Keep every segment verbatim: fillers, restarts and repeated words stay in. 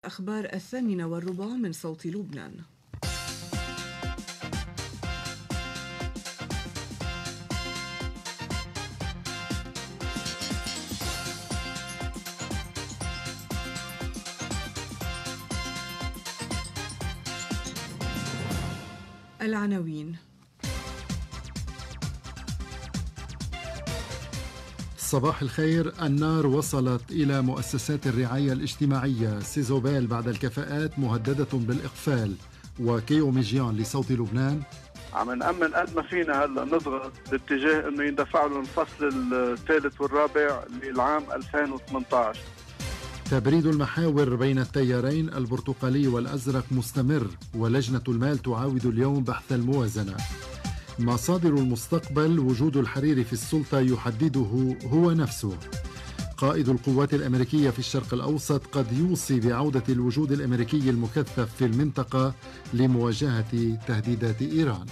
أخبار الثامنة والربع من صوت لبنان. العناوين: صباح الخير. النار وصلت إلى مؤسسات الرعاية الاجتماعية. سيزوبال بعد الكفاءات مهددة بالإقفال. وكيو ميجيان لصوت لبنان: عم نأمن قد ما فينا هلا نضغط باتجاه انه يندفع له الفصل الثالث والرابع للعام ألفين وثمانية عشر. تبريد المحاور بين التيارين البرتقالي والأزرق مستمر، ولجنة المال تعاود اليوم بحث الموازنة. مصادر المستقبل: وجود الحريري في السلطة يحدده هو نفسه. قائد القوات الأمريكية في الشرق الأوسط قد يوصي بعودة الوجود الأمريكي المكثف في المنطقة لمواجهة تهديدات إيران.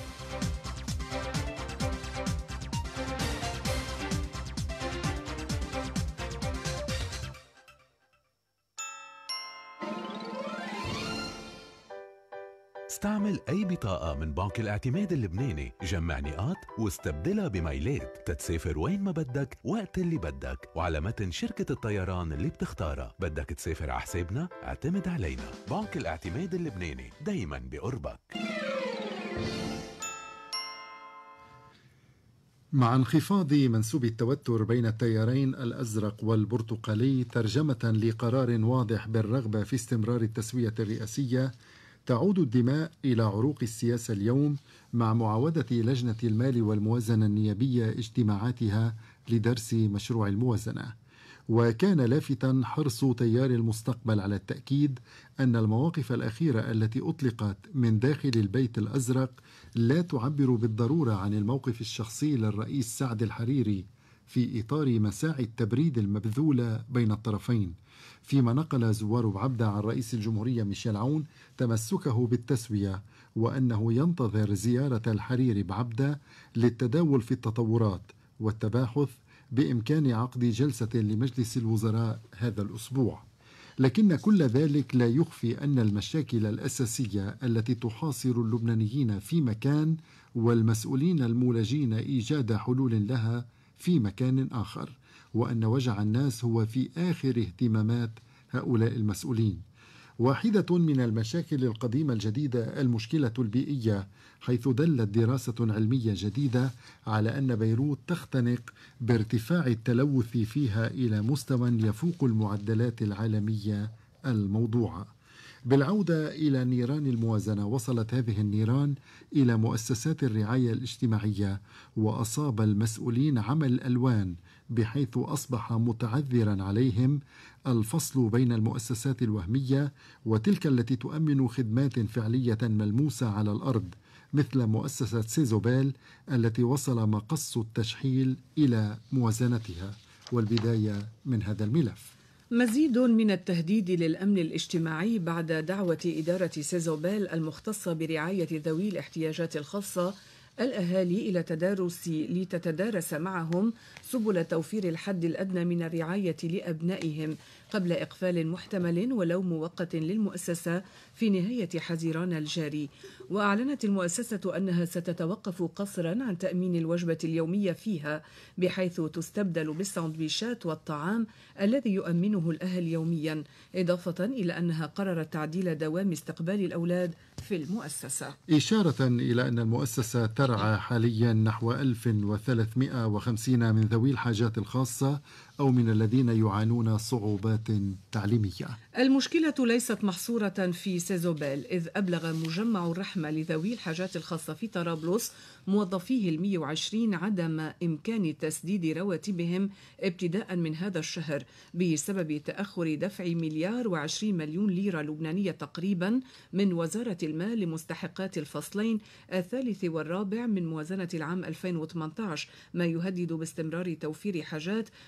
استعمل أي بطاقة من بنك الاعتماد اللبناني، جمع نقاط واستبدلها بميلات تتسافر وين ما بدك وقت اللي بدك وعلى متن شركة الطيران اللي بتختارها. بدك تسافر على حسابنا؟ اعتمد علينا. بنك الاعتماد اللبناني، دايما بقربك. مع انخفاض منسوب التوتر بين التيارين الأزرق والبرتقالي ترجمة لقرار واضح بالرغبة في استمرار التسوية الرئاسية، تعود الدماء إلى عروق السياسة اليوم مع معاودة لجنة المال والموازنة النيابية اجتماعاتها لدرس مشروع الموازنة. وكان لافتاً حرص تيار المستقبل على التأكيد أن المواقف الأخيرة التي أطلقت من داخل البيت الأزرق لا تعبر بالضرورة عن الموقف الشخصي للرئيس سعد الحريري في إطار مساعي التبريد المبذولة بين الطرفين، فيما نقل زوار بعبدة عن رئيس الجمهورية ميشيل عون تمسكه بالتسوية، وأنه ينتظر زيارة الحريري بعبدة للتداول في التطورات والتباحث بإمكان عقد جلسة لمجلس الوزراء هذا الأسبوع. لكن كل ذلك لا يخفي أن المشاكل الأساسية التي تحاصر اللبنانيين في مكان، والمسؤولين المولجين إيجاد حلول لها في مكان آخر، وأن وجع الناس هو في آخر اهتمامات هؤلاء المسؤولين. واحدة من المشاكل القديمة الجديدة المشكلة البيئية، حيث دلت دراسة علمية جديدة على أن بيروت تختنق بارتفاع التلوث فيها إلى مستوى يفوق المعدلات العالمية الموضوعة. بالعودة إلى نيران الموازنة، وصلت هذه النيران إلى مؤسسات الرعاية الاجتماعية وأصاب المسؤولين عمى الألوان، بحيث أصبح متعذرا عليهم الفصل بين المؤسسات الوهمية وتلك التي تؤمن خدمات فعلية ملموسة على الأرض، مثل مؤسسة سيزوبال التي وصل مقص التشحيل إلى موازنتها. والبداية من هذا الملف: مزيد من التهديد للأمن الاجتماعي بعد دعوة إدارة سيزوبال المختصة برعاية ذوي الاحتياجات الخاصة الأهالي إلى تدارس لتتدارس معهم سبل توفير الحد الأدنى من الرعاية لأبنائهم قبل إقفال محتمل ولو مؤقت للمؤسسة في نهاية حزيران الجاري. وأعلنت المؤسسة أنها ستتوقف قصرا عن تأمين الوجبة اليومية فيها، بحيث تستبدل بالساندويشات والطعام الذي يؤمنه الأهل يوميا، إضافة إلى أنها قررت تعديل دوام استقبال الأولاد في المؤسسة، إشارة إلى أن المؤسسة ترعى حاليا نحو ألف وثلاثمائة وخمسين من ذوي الحاجات الخاصة أو من الذين يعانون صعوبات تعليمية. المشكلة ليست محصورة في سيزوبال، إذ أبلغ مجمع الرحمة لذوي الحاجات الخاصة في طرابلس موظفيه المئة وعشرين عدم إمكان تسديد رواتبهم ابتداء من هذا الشهر بسبب تأخر دفع مليار وعشرين مليون ليرة لبنانية تقريبا من وزارة المال لمستحقات الفصلين الثالث والرابع من موازنة العام ألفين وثمانية عشر، ما يهدد باستمرار توفير حاجات ثلاثمائة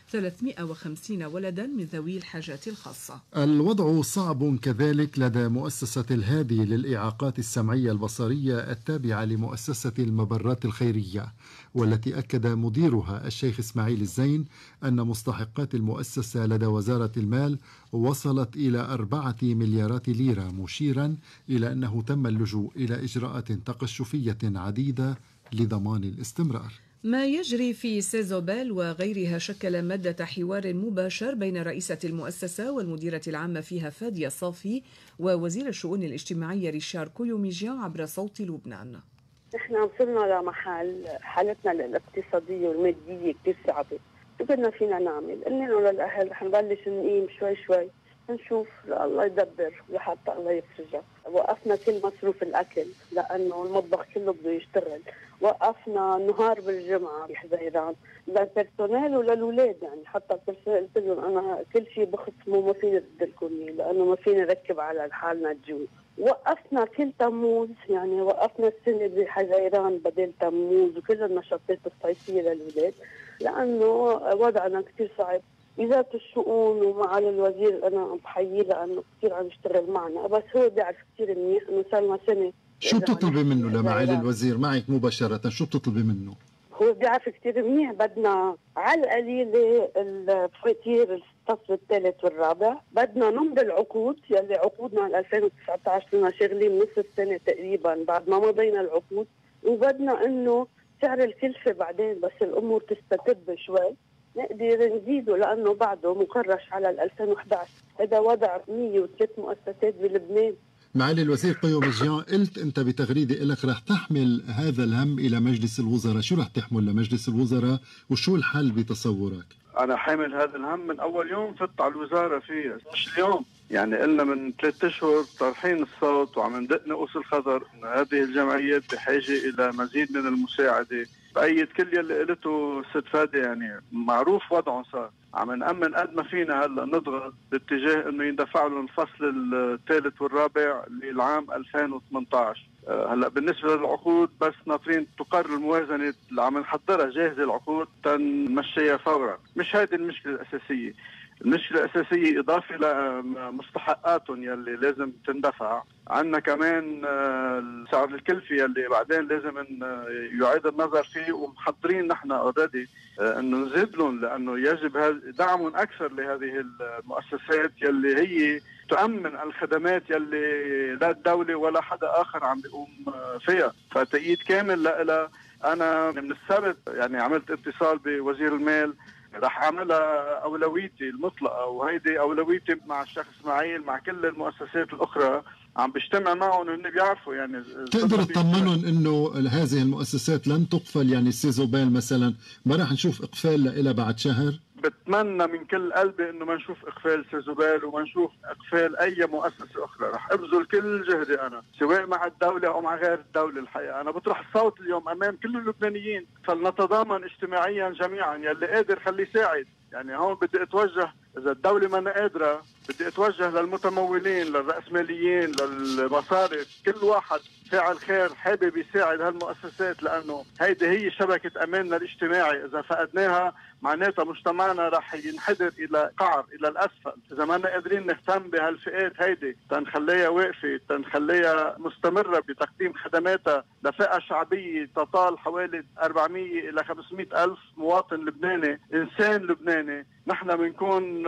ثلاثمئة وخمسين ولدا من ذوي الحاجات الخاصة. الوضع صعب كذلك لدى مؤسسة الهادي للإعاقات السمعية البصرية التابعة لمؤسسة المبرات الخيرية، والتي أكد مديرها الشيخ إسماعيل الزين أن مستحقات المؤسسة لدى وزارة المال وصلت إلى أربعة مليارات ليرة، مشيرا إلى أنه تم اللجوء إلى إجراءات تقشفية عديدة لضمان الاستمرار. ما يجري في سيزوبيل وغيرها شكل مادة حوار مباشر بين رئيسة المؤسسة والمديرة العامة فيها فادية صافي ووزير الشؤون الاجتماعية ريشار كويوميجيان عبر صوت لبنان. نحن وصلنا لمحل حالتنا الاقتصادية والمادية كتير صعبة، شو بدنا فينا نعمل؟ قلنا له للأهل رح نبلش نقيم شوي شوي نشوف الله يدبر لحتى الله يفرجها. وقفنا كل مصروف الأكل لأنه المطبخ كله بده يشتغل، وقفنا نهار بالجمعة بحزيران للبرسونيل وللولاد، يعني حتى البرسونيل قلت لهم أنا كل شيء بخصمه ما فيني رد لكم إياه لأنه ما فيني ركب على حالنا الجو. وقفنا كل تموز، يعني وقفنا السنة بحزيران بدل تموز وكل النشاطات الصيفية للولاد لأنه وضعنا كتير صعب. وزارة الشؤون ومعالي الوزير أنا بحييه لأنه كثير عم يشتغل معنا، بس هو بيعرف كثير منيح إنه صار لنا سنة. شو بتطلبي منه لمعالي الوزير معك مباشرة؟ شو بتطلبي منه؟ هو بيعرف كثير منيح بدنا على القليلة الفواتير الفصل الثالث والرابع، بدنا نمضي العقود يلي عقودنا ألفين وتسعة عشر كنا شغالين نص السنة تقريبا بعد ما مضينا العقود، وبدنا إنه سعر الكلفة بعدين بس الأمور تستتب شوي نقدر نزيده لأنه بعده مكرش على ألفين وإحدى عشر. هذا وضع مئة وثلاث مؤسسات بلبنان. معالي الوزير كويوميجيان، قلت أنت بتغريدة لك رح تحمل هذا الهم إلى مجلس الوزراء، شو رح تحمل لمجلس الوزراء وشو الحل بتصورك؟ أنا حامل هذا الهم من أول يوم فت على الوزارة فيه، مش اليوم، يعني قلنا من ثلاثة أشهر طرحين الصوت وعم ندق نقص الخضر إن هذه الجمعيات بحاجة إلى مزيد من المساعدة. بأيد كل يلي قلته ست فادي، يعني معروف وضعهم صار عم نأمن قد ما فينا هلا نضغط باتجاه انه يندفع لهم الفصل الثالث والرابع للعام ألفين وثمانية عشر. هلا بالنسبه للعقود بس ناطرين تقرر الموازنه اللي عم نحضرها جاهزه العقود تنمشيها فورا. مش هذه المشكله الاساسيه، المشكله الاساسيه اضافه لمستحقاتهم يلي لازم تندفع، عندنا كمان سعر الكلفه يلي بعدين لازم يعيد النظر فيه، ومحضرين نحن اوريدي انه نزيد لهم لانه يجب دعم اكثر لهذه المؤسسات يلي هي تؤمن الخدمات يلي لا الدوله ولا حدا اخر عم بيقوم فيها، فتأييد كامل لها. انا من السبت يعني عملت اتصال بوزير المال، رح اعملها اولويتي المطلقه، وهيدي اولويتي مع الشيخ اسماعيل مع كل المؤسسات الاخرى عم بجتمع معهم وهن بيعرفوا. يعني تقدر تطمنهم انه هذه المؤسسات لن تقفل؟ يعني سيزوبيل مثلا ما رح نشوف اقفال لها بعد شهر؟ بتمنى من كل قلبي انه ما نشوف اقفال سيزوبيل وما نشوف اقفال اي مؤسسه اخرى. رح ابذل كل جهدي انا سواء مع الدوله او مع غير الدوله. الحقيقه انا بطرح الصوت اليوم امام كل اللبنانيين، فلنتضامن اجتماعيا جميعا، يلي قادر خليه يساعد. يعني هون بدي اتوجه، اذا الدوله ما قادره بدي اتوجه للمتمولين، للرأسماليين، للمصارف، كل واحد فاعل خير حابب يساعد هالمؤسسات، لانه هيدي هي شبكه اماننا الاجتماعي. اذا فقدناها معناتها مجتمعنا رح ينحدر الى قعر، الى الاسفل. اذا ما قادرين نهتم بهالفئات هيدي تنخليها واقفه، تنخليها مستمره بتقديم خدماتها لفئه شعبيه تطال حوالي أربعمئة الى خمسمئة الف مواطن لبناني، انسان لبناني، نحن بنكون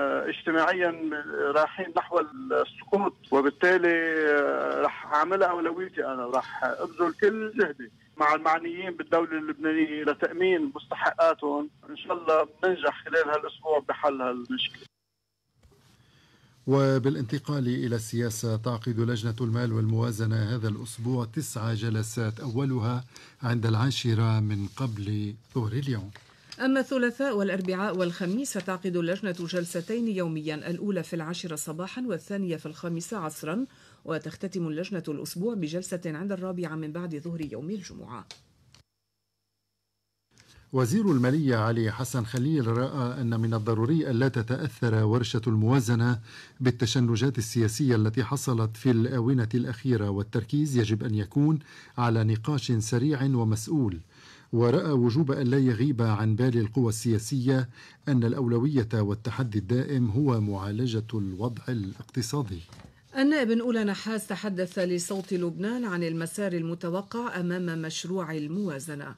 اجتماعيا رايحين نحو السقوط. وبالتالي رح اعملها اولويتي انا، ورح ابذل كل جهدي مع المعنيين بالدولة اللبنانية لتأمين مستحقاتهم. إن شاء الله ننجح خلال هالأسبوع بحل هالمشكلة. وبالانتقال إلى السياسة، تعقد لجنة المال والموازنة هذا الأسبوع تسع جلسات، أولها عند العاشرة من قبل ظهر اليوم. أما الثلاثاء والأربعاء والخميس فتعقد اللجنة جلستين يوميا، الأولى في العاشرة صباحا والثانية في الخامسة عصرا، وتختتم اللجنة الأسبوع بجلسة عند الرابعة من بعد ظهر يوم الجمعة. وزير المالية علي حسن خليل رأى أن من الضروري ألا تتأثر ورشة الموازنة بالتشنجات السياسية التي حصلت في الآونة الأخيرة، والتركيز يجب أن يكون على نقاش سريع ومسؤول. ورأى وجوب أن لا يغيب عن بال القوى السياسية أن الأولوية والتحدي الدائم هو معالجة الوضع الاقتصادي. النائب أولى نحاس تحدث لصوت لبنان عن المسار المتوقع أمام مشروع الموازنة.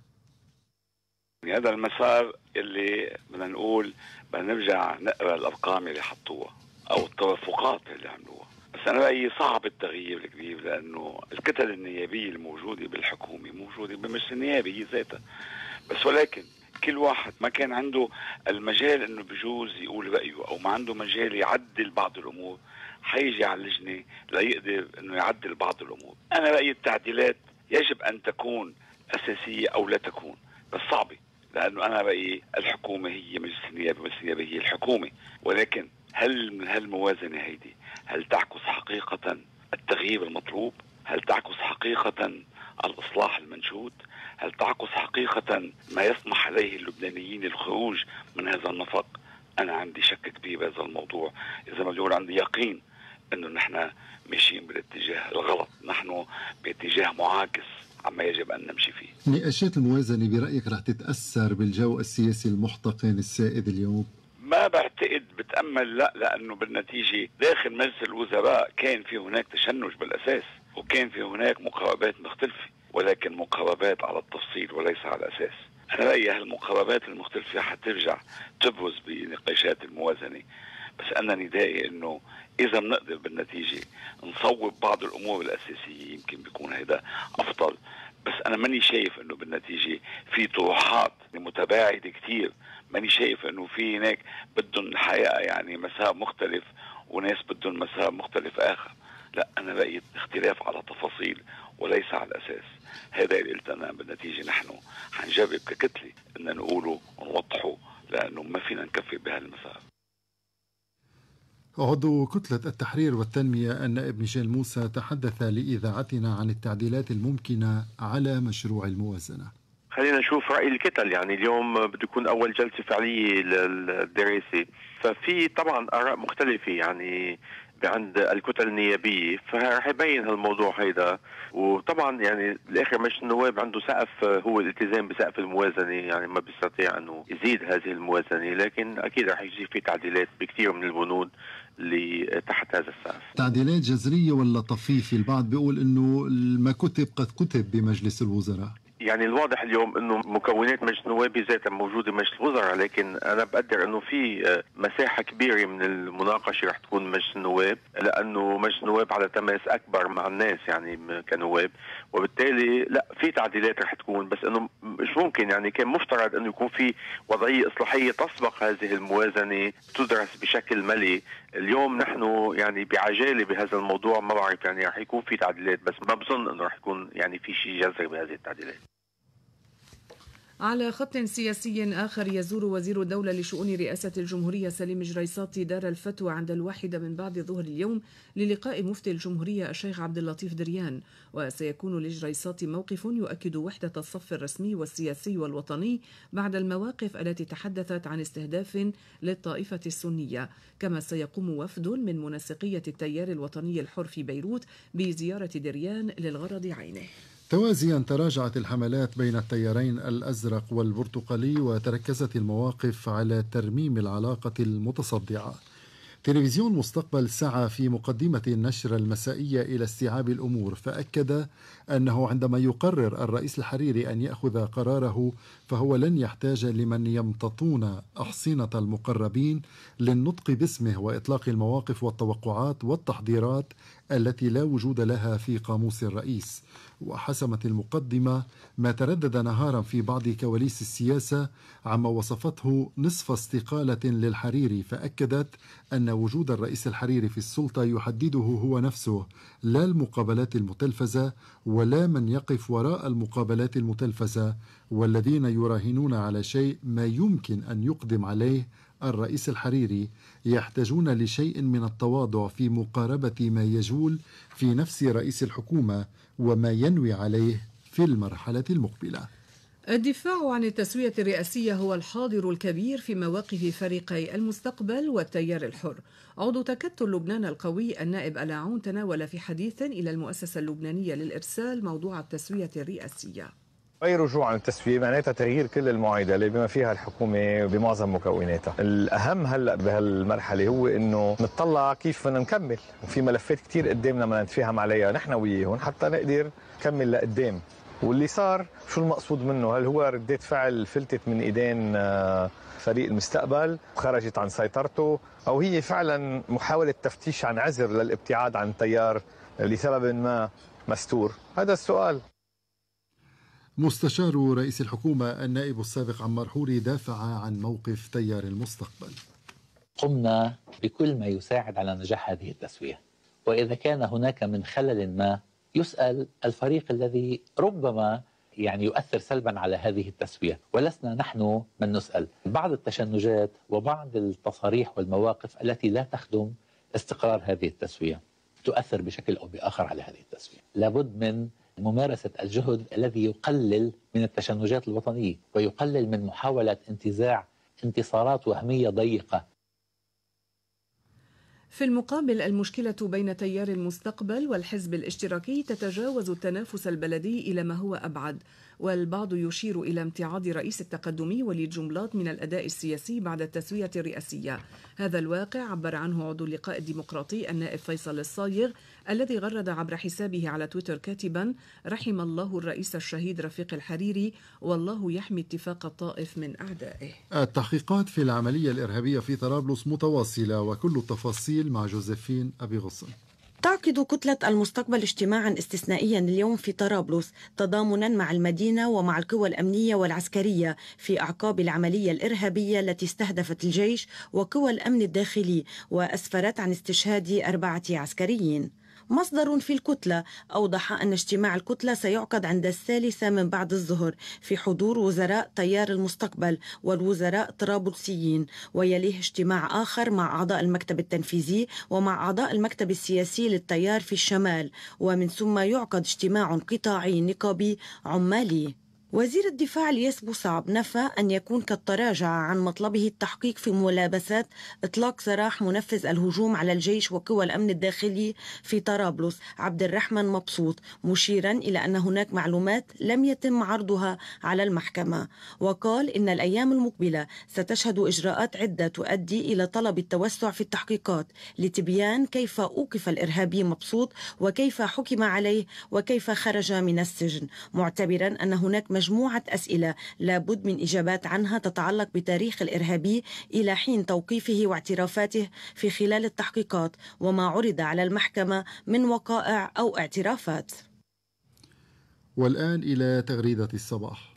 هذا المسار اللي بدنا نقول بدنا نرجع نقرأ الأرقام اللي حطوها أو التوافقات اللي عملوها، بس أنا رأيي صعب التغيير الكبير، لأنه الكتل النيابية الموجودة بالحكومة موجودة بمجلس النيابي ذاته، بس ولكن كل واحد ما كان عنده المجال انه بجوز يقول رأيه او ما عنده مجال يعدل بعض الامور، حيجي على اللجنة ليقدر انه يعدل بعض الامور. انا رأيي التعديلات يجب ان تكون اساسية او لا تكون، بس صعبة، لانه انا رأيي الحكومة هي مجلس النيابي، مجلس النيابي هي الحكومة، ولكن هل من هالموازنة هيدي هل تعكس حقيقة التغيير المطلوب؟ هل تعكس حقيقة الإصلاح المنشود؟ هل تعكس حقيقة ما يسمح عليه اللبنانيين الخروج من هذا النفق؟ أنا عندي شك كبير بهذا الموضوع. إذا ما بيقول عندي يقين أنه نحن ماشيين بالاتجاه الغلط، نحن باتجاه معاكس عما يجب أن نمشي فيه. نقاشات الموازنة برأيك رح تتأثر بالجو السياسي المحتقن السائد اليوم؟ ما بعتقد، بتأمل لا، لأنه بالنتيجة داخل مجلس الوزراء كان في هناك تشنج بالأساس، وكان في هناك مقاربات مختلفة، ولكن مقاربات على التفصيل وليس على الأساس. أنا رأيي هالمقاربات المختلفة حترجع تبرز بنقاشات الموازنة، بس أنا ندائي أنه إذا بنقدر بالنتيجة نصوب بعض الأمور الأساسية يمكن بيكون هذا أفضل، بس أنا ماني شايف أنه بالنتيجة في طروحات متباعدة كتير، ماني شايف أنه في هناك بدهم الحقيقة يعني مسار مختلف وناس بدهم مسار مختلف آخر. لا، أنا رأيي اختلاف على تفاصيل وليس على الأساس. هذا اللي قلت أنا بالنتيجة نحن حنجرب ككتلة أن نقوله ونوضحه، لأنه ما فينا نكفي بهالمسار. عضو كتلة التحرير والتنمية النائب ميشيل موسى تحدث لإذاعتنا عن التعديلات الممكنة على مشروع الموازنة. خلينا نشوف رأي الكتل، يعني اليوم بده يكون أول جلسة فعلية للدراسة، ففي طبعا آراء مختلفة يعني عند الكتل النيابية، فرح يبين هالموضوع هيدا. وطبعا يعني بالاخر مجلس النواب عنده سقف، هو الالتزام بسقف الموازنة، يعني ما بيستطيع انه يزيد هذه الموازنة، لكن اكيد رح يجي في تعديلات بكثير من البنود اللي تحت هذا السقف. تعديلات جذرية ولا طفيفة؟ البعض بيقول انه ما كتب قد كتب بمجلس الوزراء. يعني الواضح اليوم انه مكونات مجلس النواب ذاتها موجوده مجلس الوزراء، لكن انا بقدر انه في مساحه كبيره من المناقشه رح تكون مجلس النواب، لانه مجلس النواب على تماس اكبر مع الناس يعني كنواب، وبالتالي لا في تعديلات رح تكون، بس انه مش ممكن يعني كان مفترض انه يكون في وضعيه اصلاحيه تسبق هذه الموازنه تدرس بشكل ملي. اليوم نحن يعني بعجاله بهذا الموضوع، ما بعرف يعني رح يكون في تعديلات، بس ما بظن انه رح يكون يعني في شيء جذري بهذه التعديلات. على خط سياسي آخر، يزور وزير الدولة لشؤون رئاسة الجمهورية سليم جريصاتي دار الفتوى عند الواحدة من بعد ظهر اليوم للقاء مفتي الجمهورية الشيخ عبد اللطيف دريان، وسيكون لجريصاتي موقف يؤكد وحدة الصف الرسمي والسياسي والوطني بعد المواقف التي تحدثت عن استهداف للطائفة السنية. كما سيقوم وفد من منسقية التيار الوطني الحر في بيروت بزيارة دريان للغرض عينه. توازيا تراجعت الحملات بين التيارين الأزرق والبرتقالي، وتركزت المواقف على ترميم العلاقة المتصدعة. تلفزيون مستقبل سعى في مقدمة النشرة المسائية إلى استيعاب الأمور، فأكد أنه عندما يقرر الرئيس الحريري أن يأخذ قراره فهو لن يحتاج لمن يمتطون أحصنة المقربين للنطق باسمه وإطلاق المواقف والتوقعات والتحضيرات التي لا وجود لها في قاموس الرئيس. وحسمت المقدمة ما تردد نهارا في بعض كواليس السياسة عما وصفته نصف استقالة للحريري، فأكدت أن وجود الرئيس الحريري في السلطة يحدده هو نفسه، لا المقابلات المتلفزة ولا من يقف وراء المقابلات المتلفزة، والذين يراهنون على شيء ما يمكن أن يقدم عليه الرئيس الحريري يحتاجون لشيء من التواضع في مقاربة ما يجول في نفس رئيس الحكومة وما ينوي عليه في المرحلة المقبلة. الدفاع عن التسوية الرئاسية هو الحاضر الكبير في مواقف فريقي المستقبل والتيار الحر. عضو تكتل لبنان القوي النائب ألاعون تناول في حديث إلى المؤسسة اللبنانية للإرسال موضوع التسوية الرئاسية. أي رجوع عن التسوية معناتها تغيير كل المعادلة بما فيها الحكومة بمعظم مكوناتها. الأهم هلأ بهالمرحلة هو إنه نطلع كيف بدنا نكمل، وفي ملفات كتير قدامنا بدنا نتفاهم عليها نحن وياهم حتى نقدر نكمل لقدام. واللي صار شو المقصود منه؟ هل هو ردات فعل فلتت من إيدين فريق المستقبل وخرجت عن سيطرته، أو هي فعلا محاولة تفتيش عن عذر للابتعاد عن تيار لسبب ما مستور؟ هذا السؤال. مستشار رئيس الحكومة النائب السابق عمار حوري دافع عن موقف تيار المستقبل. قمنا بكل ما يساعد على نجاح هذه التسوية، وإذا كان هناك من خلل ما يسأل الفريق الذي ربما يعني يؤثر سلبا على هذه التسوية، ولسنا نحن من نسأل. بعض التشنجات وبعض التصاريح والمواقف التي لا تخدم استقرار هذه التسوية تؤثر بشكل أو بآخر على هذه التسوية. لابد من ممارسة الجهد الذي يقلل من التشنجات الوطنية ويقلل من محاولة انتزاع انتصارات وهمية ضيقة. في المقابل، المشكلة بين تيار المستقبل والحزب الاشتراكي تتجاوز التنافس البلدي إلى ما هو أبعد، والبعض يشير إلى امتعاض رئيس التقدمي وليد جنبلاط من الأداء السياسي بعد التسوية الرئاسية. هذا الواقع عبر عنه عضو اللقاء الديمقراطي النائب فيصل الصايغ، الذي غرد عبر حسابه على تويتر كاتبا: رحم الله الرئيس الشهيد رفيق الحريري، والله يحمي اتفاق الطائف من أعدائه. التحقيقات في العملية الإرهابية في طرابلس متواصلة، وكل التفاصيل مع جوزيفين أبي غصن. تعقد كتلة المستقبل اجتماعا استثنائيا اليوم في طرابلس تضامنا مع المدينة ومع القوى الأمنية والعسكرية في أعقاب العملية الإرهابية التي استهدفت الجيش وقوى الأمن الداخلي وأسفرت عن استشهاد أربعة عسكريين. مصدر في الكتلة أوضح أن اجتماع الكتلة سيعقد عند الثالثة من بعد الظهر في حضور وزراء تيار المستقبل والوزراء الطرابلسيين، ويليه اجتماع آخر مع أعضاء المكتب التنفيذي ومع أعضاء المكتب السياسي للتيار في الشمال، ومن ثم يعقد اجتماع قطاعي نقابي عمالي. وزير الدفاع الياس بوصعب نفى أن يكون قد تراجع عن مطلبه التحقيق في ملابسات إطلاق سراح منفذ الهجوم على الجيش وقوى الأمن الداخلي في طرابلس عبد الرحمن مبسوط، مشيرا إلى أن هناك معلومات لم يتم عرضها على المحكمة. وقال إن الأيام المقبلة ستشهد إجراءات عدة تؤدي إلى طلب التوسع في التحقيقات لتبيان كيف أوقف الإرهابي مبسوط وكيف حكم عليه وكيف خرج من السجن، معتبرا أن هناك مجموعة أسئلة لابد من إجابات عنها تتعلق بتاريخ الإرهابي إلى حين توقيفه واعترافاته في خلال التحقيقات وما عرض على المحكمة من وقائع أو اعترافات. والآن إلى تغريدة الصباح.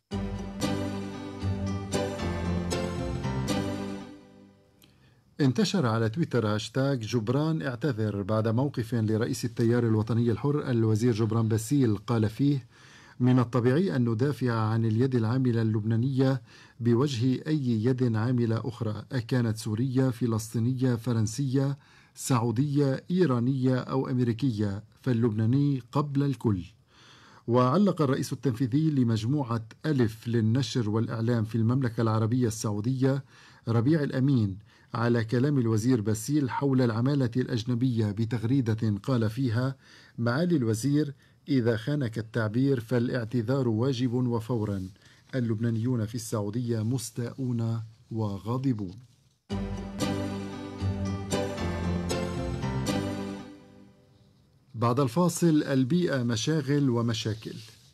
انتشر على تويتر هاشتاج جبران اعتذر بعد موقف لرئيس التيار الوطني الحر الوزير جبران باسيل قال فيه: من الطبيعي أن ندافع عن اليد العاملة اللبنانية بوجه أي يد عاملة أخرى، أكانت سورية، فلسطينية، فرنسية، سعودية، إيرانية أو أمريكية، فاللبناني قبل الكل. وعلق الرئيس التنفيذي لمجموعة ألف للنشر والإعلام في المملكة العربية السعودية ربيع الأمين على كلام الوزير باسيل حول العمالة الأجنبية بتغريدة قال فيها: معالي الوزير، إذا خانك التعبير فالاعتذار واجب وفورا، اللبنانيون في السعودية مستاءون وغاضبون. بعد الفاصل، البيئة مشاغل ومشاكل.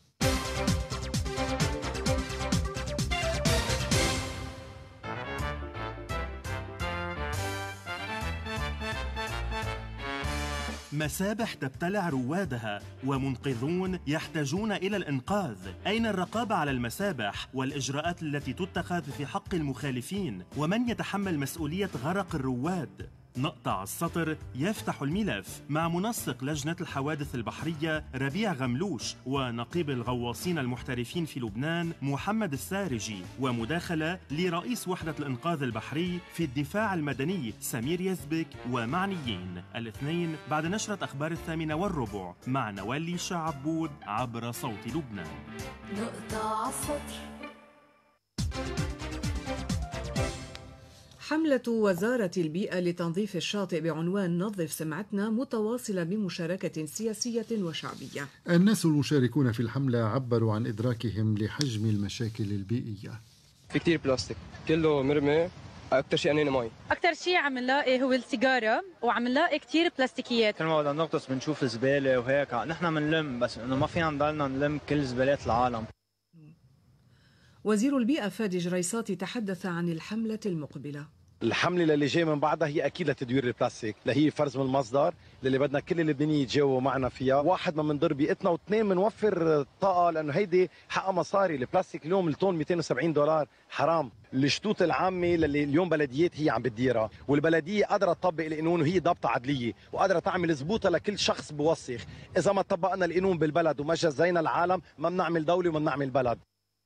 مسابح تبتلع روادها ومنقذون يحتاجون إلى الإنقاذ. أين الرقابة على المسابح والإجراءات التي تتخذ في حق المخالفين؟ ومن يتحمل مسؤولية غرق الرواد؟ نقطع السطر يفتح الملف مع منسق لجنة الحوادث البحرية ربيع غملوش ونقيب الغواصين المحترفين في لبنان محمد السارجي، ومداخلة لرئيس وحدة الإنقاذ البحري في الدفاع المدني سمير يزبك ومعنيين. الاثنين بعد نشرة أخبار الثامنة والربع مع نوالي شعبود عبر صوت لبنان. نقطع السطر. حملة وزارة البيئة لتنظيف الشاطئ بعنوان نظف سمعتنا متواصلة بمشاركة سياسية وشعبية. الناس المشاركون في الحملة عبروا عن إدراكهم لحجم المشاكل البيئية. في كتير بلاستيك كله مرمي، أكتر شيء أنينا مي، أكتر شيء عم نلاقي هو السيجارة، وعم نلاقي كتير بلاستيكيات. كل ما بدنا نغطس بنشوف زبالة وهيك، نحن بنلم بس إنه ما فينا نضلنا نلم كل زبالات العالم. وزير البيئة فادي جريصاتي تحدث عن الحملة المقبلة. الحملة اللي جاي من بعدها هي أكيد لتدوير البلاستيك، اللي هي فرز من المصدر، اللي بدنا كل اللبنانيين يتجاوبوا معنا فيها. واحد، ما بنضر بيئتنا، واثنين بنوفر طاقة، لأنه هيدي حقها مصاري. البلاستيك اليوم التون مئتين وسبعين دولار، حرام. الشتوت العامة اللي اليوم بلديات هي عم بتديرها، والبلدية قادرة تطبق القانون وهي ضابطة عدلية، وقادرة تعمل زبوطة لكل شخص بوسخ. إذا ما طبقنا القانون بالبلد وما جزينا العالم، ما بنعمل دولة وما بنعمل بلد.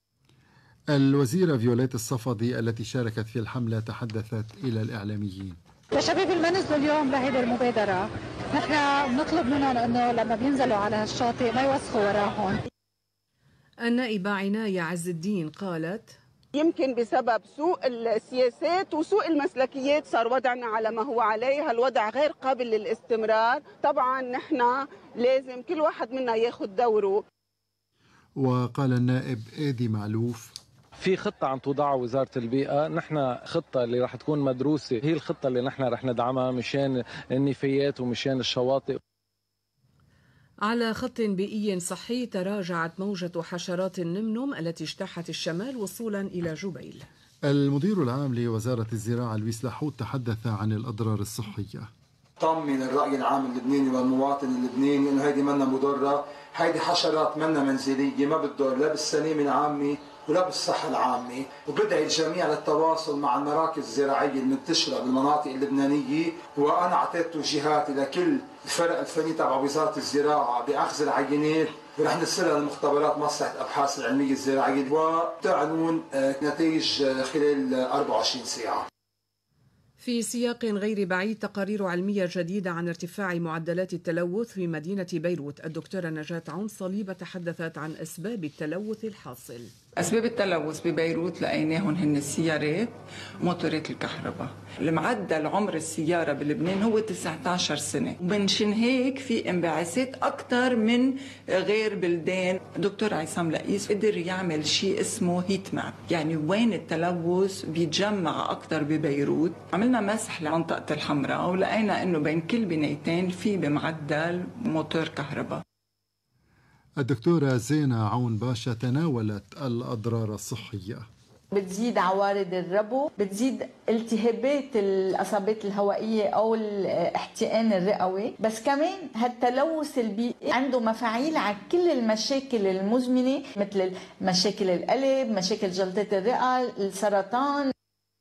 الوزيرة فيوليت الصفدي التي شاركت في الحملة تحدثت إلى الإعلاميين. لشباب اللي ما نزلوا اليوم لهيدي المبادرة، نحن بنطلب منهم أنه لما بينزلوا على هالشاطئ ما يوسخوا وراهم. النائبة عناية عز الدين قالت: يمكن بسبب سوء السياسات وسوء المسلكيات صار وضعنا على ما هو عليه، هالوضع غير قابل للاستمرار. طبعا نحن لازم كل واحد منا ياخذ دوره. وقال النائب إيدي معلوف: في خطة عم توضعها وزارة البيئة، نحن خطة اللي راح تكون مدروسة، هي الخطة اللي نحن راح ندعمها مشان النفايات ومشان الشواطئ. على خط بيئي صحي تراجعت موجة حشرات النمنم التي اجتاحت الشمال وصولا إلى جبيل. المدير العام لوزارة الزراعة لويس لاحوت تحدث عن الأضرار الصحية. طمن الرأي العام اللبناني والمواطن اللبناني إنه هيدي منا مضرة، هيدي حشرات منا منزلية، ما بتضر لا بالسلامة العامة ولا بالصحة العامة. وبدعي الجميع للتواصل مع المراكز الزراعية المنتشرة بالمناطق اللبنانية، وأنا أعطيت توجيهات إلى كل الفرق الفنية تبع وزارة الزراعة بأخذ العينات، ورح نرسلها لمختبرات مصلحة الأبحاث العلمية الزراعية وتعلنون نتائج خلال أربعة وعشرين ساعة. في سياق غير بعيد، تقارير علمية جديدة عن ارتفاع معدلات التلوث في مدينة بيروت. الدكتورة نجاة عون صليبة تحدثت عن أسباب التلوث الحاصل. أسباب التلوث ببيروت لقيناهم هن السيارات وموتورات الكهرباء. المعدل عمر السيارة بلبنان هو تسعة عشر سنة، ومنشان هيك في انبعاثات أكثر من غير بلدان. دكتور عصام لقيس قدر يعمل شيء اسمه هيت ماب، يعني وين التلوث بيتجمع أكثر ببيروت. عملنا مسح لمنطقة الحمراء ولقينا إنه بين كل بنايتين في بمعدل موتور كهرباء. الدكتورة زينة عون باشا تناولت الأضرار الصحية. بتزيد عوارض الربو، بتزيد التهابات الأصابات الهوائية أو الاحتقان الرئوي، بس كمان هالتلوث البيئي عنده مفاعيل على كل المشاكل المزمنة مثل مشاكل القلب، مشاكل جلطة الرئة، السرطان.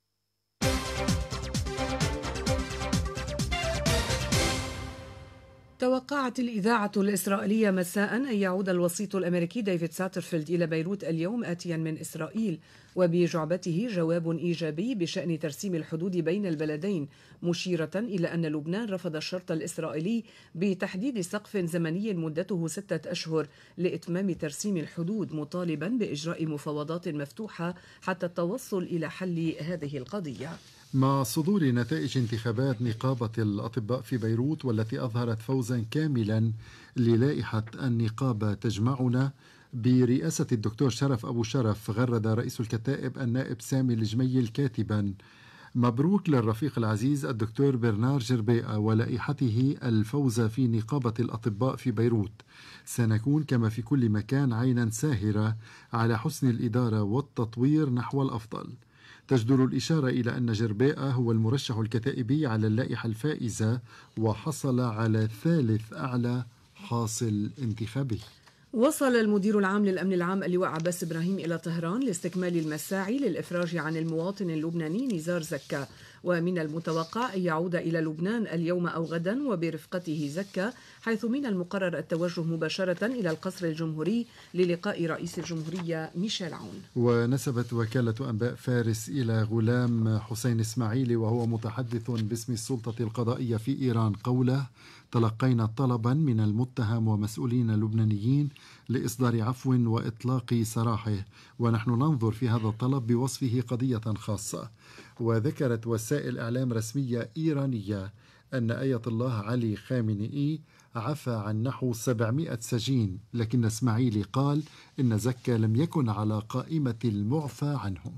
توقعت الإذاعة الإسرائيلية مساء أن يعود الوسيط الأمريكي ديفيد ساترفيلد إلى بيروت اليوم آتيا من إسرائيل، وبجعبته جواب إيجابي بشأن ترسيم الحدود بين البلدين، مشيرة إلى أن لبنان رفض الشرط الإسرائيلي بتحديد سقف زمني مدته ستة أشهر لإتمام ترسيم الحدود، مطالبا بإجراء مفاوضات مفتوحة حتى التوصل إلى حل هذه القضية. مع صدور نتائج انتخابات نقابة الأطباء في بيروت والتي أظهرت فوزا كاملا للائحة النقابة تجمعنا برئاسة الدكتور شرف أبو شرف، غرد رئيس الكتائب النائب سامي الجميل كاتبا: مبروك للرفيق العزيز الدكتور برنار جربيئة ولائحته الفوز في نقابة الأطباء في بيروت. سنكون كما في كل مكان عينا ساهرة على حسن الإدارة والتطوير نحو الأفضل. تجدر الإشارة إلى أن جربيئة هو المرشح الكتائبي على اللائحة الفائزة وحصل على ثالث أعلى حاصل انتخابي. وصل المدير العام للأمن العام اللواء عباس إبراهيم إلى طهران لاستكمال المساعي للإفراج عن المواطن اللبناني نزار زكا، ومن المتوقع أن يعود إلى لبنان اليوم أو غدا وبرفقته زكا، حيث من المقرر التوجه مباشرة إلى القصر الجمهوري للقاء رئيس الجمهورية ميشيل عون. ونسبت وكالة أنباء فارس إلى غلام حسين إسماعيلي وهو متحدث باسم السلطة القضائية في إيران قوله: تلقينا طلبا من المتهم ومسؤولين لبنانيين لإصدار عفو وإطلاق سراحه، ونحن ننظر في هذا الطلب بوصفه قضية خاصة. وذكرت وسائل إعلام رسمية إيرانية أن آية الله علي خامنئي عفى عن نحو سبعمائة سجين، لكن اسماعيلي قال إن زكا لم يكن على قائمة المعفى عنهم.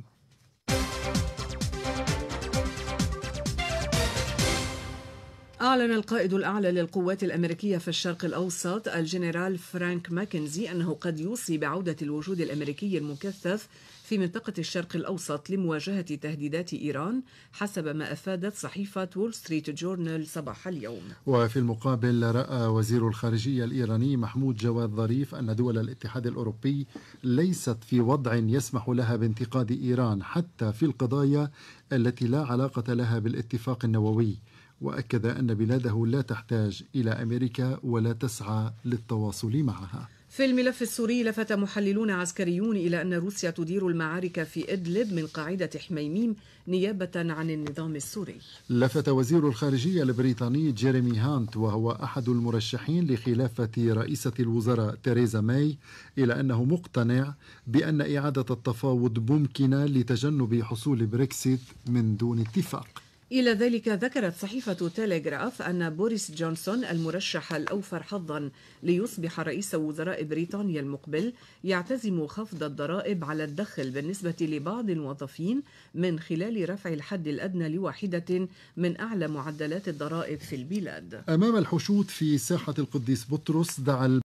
أعلن القائد الأعلى للقوات الأمريكية في الشرق الأوسط الجنرال فرانك ماكنزي أنه قد يوصي بعودة الوجود الأمريكي المكثف في منطقة الشرق الأوسط لمواجهة تهديدات إيران، حسب ما أفادت صحيفة وول ستريت جورنال صباح اليوم. وفي المقابل رأى وزير الخارجية الإيراني محمود جواد ظريف أن دول الاتحاد الأوروبي ليست في وضع يسمح لها بانتقاد إيران حتى في القضايا التي لا علاقة لها بالاتفاق النووي، وأكد أن بلاده لا تحتاج إلى أمريكا ولا تسعى للتواصل معها. في الملف السوري، لفت محللون عسكريون إلى أن روسيا تدير المعارك في إدلب من قاعدة حميميم نيابة عن النظام السوري. لفت وزير الخارجية البريطاني جيريمي هانت، وهو أحد المرشحين لخلافة رئيسة الوزراء تيريزا ماي، إلى أنه مقتنع بأن إعادة التفاوض ممكنة لتجنب حصول بريكسيت من دون اتفاق. إلى ذلك ذكرت صحيفة تيليغراف أن بوريس جونسون المرشح الأوفر حظا ليصبح رئيس وزراء بريطانيا المقبل يعتزم خفض الضرائب على الدخل بالنسبة لبعض الموظفين من خلال رفع الحد الأدنى لواحدة من أعلى معدلات الضرائب في البلاد. أمام الحشود في ساحة القديس بطرس، دعا